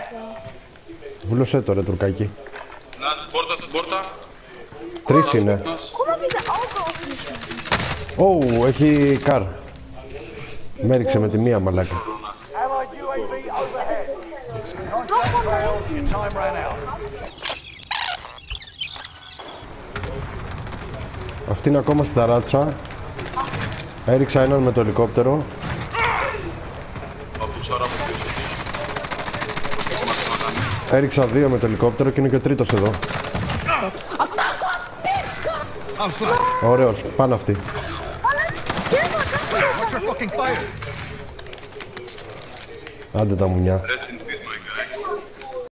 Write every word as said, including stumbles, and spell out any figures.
Βούλωσέ το ρε τουρκάκι. Να, στην πόρτα, στην πόρτα. Τρεις είναι. Ωου, έχει καρ. Με έριξε με τη μία μαλάκα. Αυτή είναι ακόμα στην ταράτσα. Έριξα έναν με το ελικόπτερο. Έριξα δύο με το ελικόπτερο και είναι και ο τρίτος εδώ. Ωραίος, πάνω αυτοί. Άντε τα μουνιά.